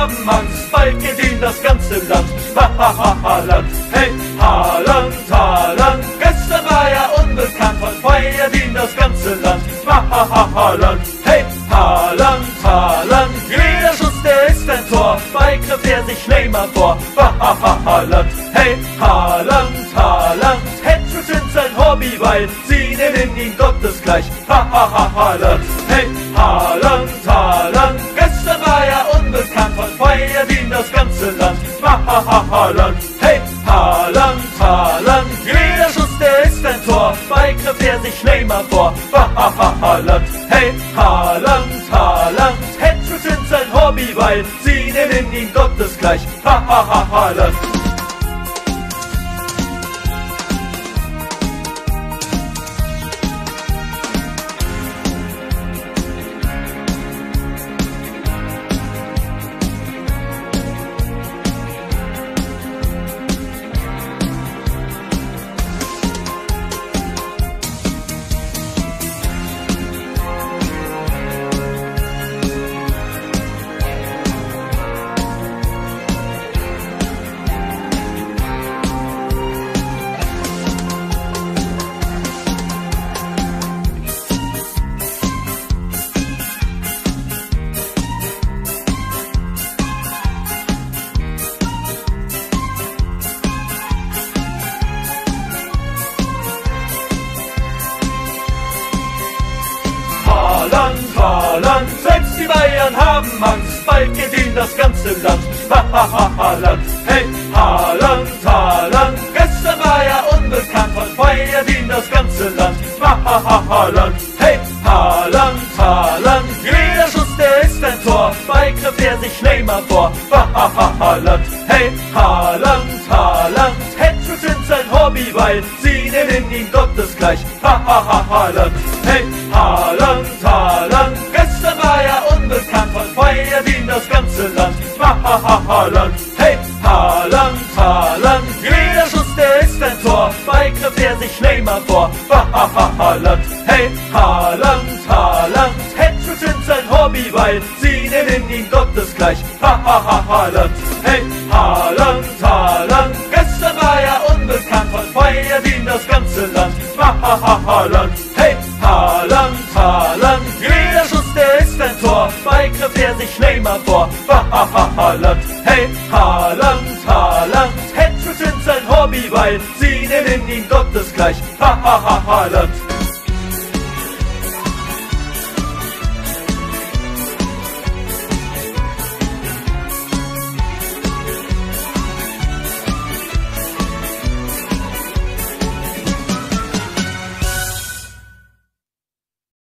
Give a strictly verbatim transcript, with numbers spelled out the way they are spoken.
haben Angst, bald geht ihnen das ganze Land. Ha, ha, ha, Haaland, hey, Haaland, Haaland. Gestern war er unbekannt, heute feiert ihn das ganze Land. Ha, ha, ha, Haaland, hey, Haaland, Haaland. Jeder Schuss, der ist ein Tor, bei knüpft er sich Neymar vor. Ha, ha, ha, Haaland, hey, Haaland, Haaland. Hattricks sind sein Hobby, weil sie nennen ihn gottesgleich. Ha, ha, ha, Haaland, hey, Haaland, Haaland. Gestern war er unbekannt, heute feiert ihn das ganze Land. Ha, ha, ha, Haaland, hey, Haaland, Haaland. Jeder Schuss, der ist ein Tor, bei knüpft er sich Neymar vor. Ha, ha, ha, Haaland, hey, Haaland, Haaland. Hattricks sind sein Hobby, weil sie nennen ihn gottesgleich. Ha, ha, ha, Haaland. Haaland, Haaland, selbst die Bayern haben Angst, bald geht ihnen das ganze Land. Ha, ha, ha, Haaland, hey, Haaland, Haaland. Gestern war er unbekannt, heute feiert ihn das ganze Land. Ha, ha, ha, Haaland, hey, Haaland, Haaland. Jeder Schuss, der ist ein Tor, bei knüpft er sich Neymar vor. Ha, ha, ha, Haaland, hey, Haaland, Haaland. Hattricks sind sein Hobby, weil sie nennen ihn gottesgleich. Ha, ha, ha, Haaland, hey, Haaland, Haaland. Gestern war er unbekannt, heute feiert ihn das ganze Land. Ha, ha, ha, Haaland, hey, Haaland, Haaland. Jeder Schuss, der ist ein Tor, bei knüpft er sich Neymar vor. Ha, ha, ha, Haaland, hey, Haaland, Haaland. Hattricks sind sein Hobby, weil sie nennen ihn gottesgleich. Ha, ha, ha, Haaland, hey, Haaland, Haaland. Gestern war er unbekannt, heute feiert ihn das ganze Land. Ha, ha, ha, Haaland, hey, Haaland, Haaland. Jeder Schuss, der ist ein Tor, bei knüpft er sich Neymar vor. Ha, ha, ha, Haaland, hey, Haaland, Haaland. Hattricks sind sein Hobby, weil sie nennen ihn gottesgleich. Ha, ha, ha, Haaland.